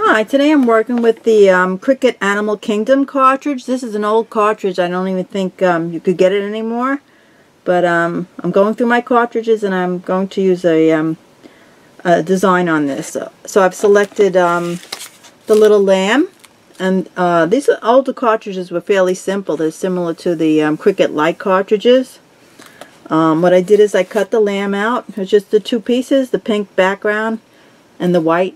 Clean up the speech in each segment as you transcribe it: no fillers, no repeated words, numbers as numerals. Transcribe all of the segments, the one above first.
Hi, today I'm working with the Cricut Animal Kingdom cartridge. This is an old cartridge. I don't even think you could get it anymore. But I'm going through my cartridges and I'm going to use a design on this. So I've selected the little lamb. And these older cartridges were fairly simple. They're similar to the Cricut Lite cartridges. What I did is I cut the lamb out. It's just the two pieces, the pink background and the white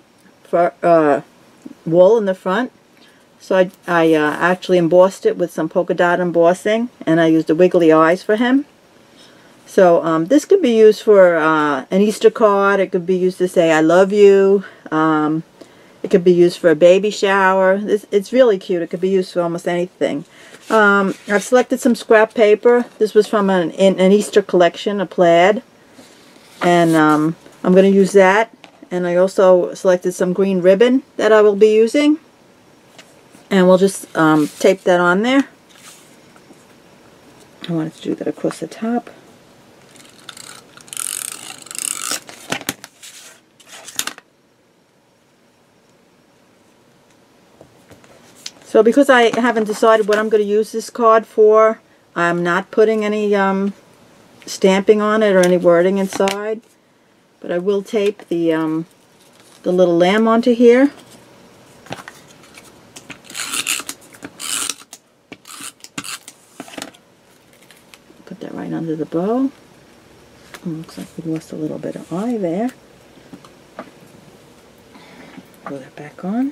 wool in the front. So I actually embossed it with some polka dot embossing, and I used the wiggly eyes for him. So this could be used for an Easter card. It could be used to say I love you. It could be used for a baby shower. It's really cute. It could be used for almost anything. I've selected some scrap paper. This was from an Easter collection, a plaid. And I'm going to use that. And I also selected some green ribbon that I will be using. And we'll just tape that on there. I wanted to do that across the top. So because I haven't decided what I'm going to use this card for, I'm not putting any stamping on it or any wording inside. But I will tape the little lamb onto here. Put that right under the bow. Looks like we lost a little bit of eye there. Put that back on.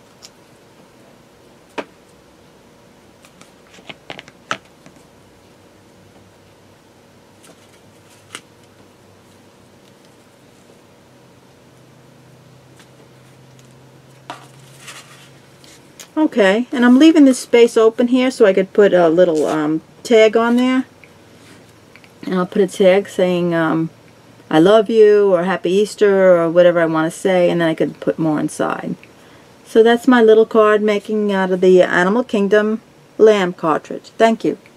Okay, and I'm leaving this space open here so I could put a little tag on there. And I'll put a tag saying I love you or Happy Easter or whatever I want to say, and then I could put more inside. So that's my little card making out of the Animal Kingdom lamb cartridge. Thank you.